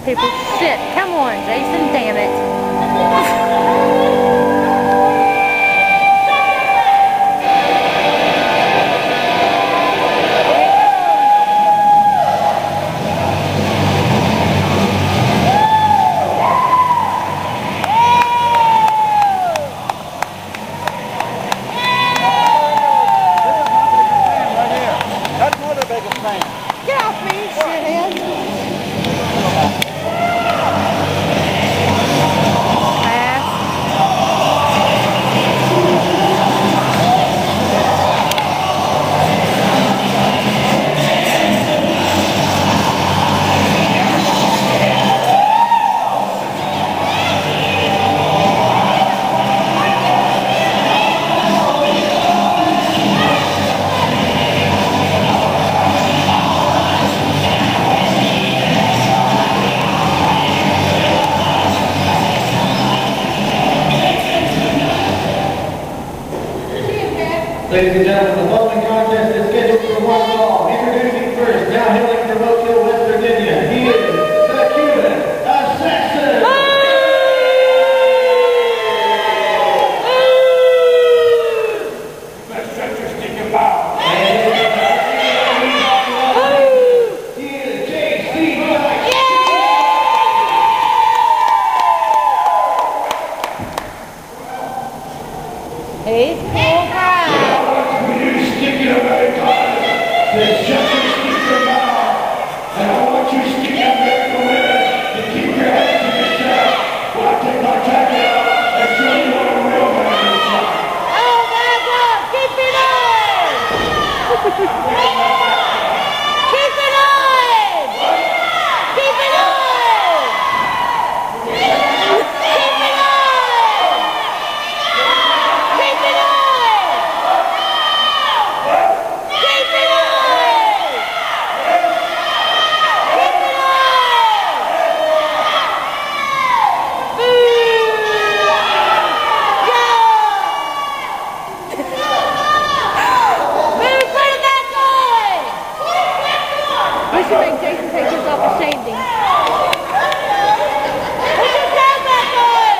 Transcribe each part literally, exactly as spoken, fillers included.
people shit. Come on, Jason, damn it. Get off me, shithead. Ladies and gentlemen, the following contest is scheduled for one fall. Introducing first, now hailing from Oak Hill, West Virginia, he is the Cuban Assassin! Let's shut your stinking mouth! He is J C He's full pride. You stinking American! Then shut your stinking mouth! And I want you stinking American women to keep your heads to yourself while I take my jacket off and show you what a real man looks like. Oh my God, keep it on! Keep it on! Keep it on! Keep it on! Keep it on! We should make Jason take his off and shave him. Put your tail back on!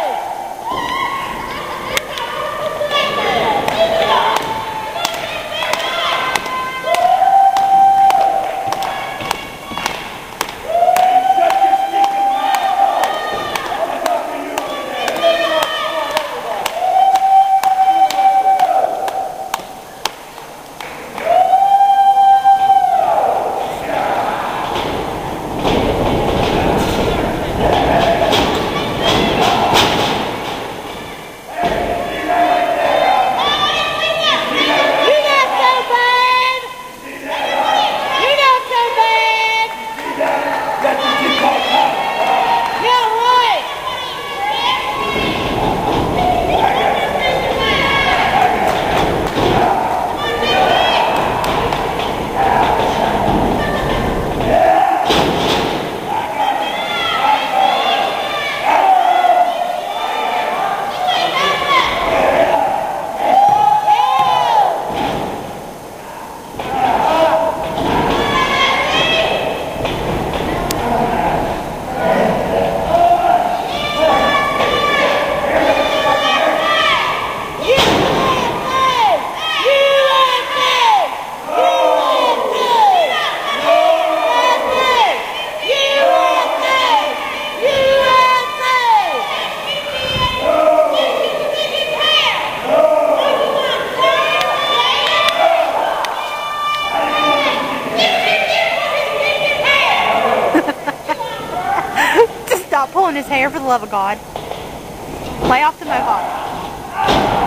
Stop pulling his hair for the love of God. Lay off the mohawk.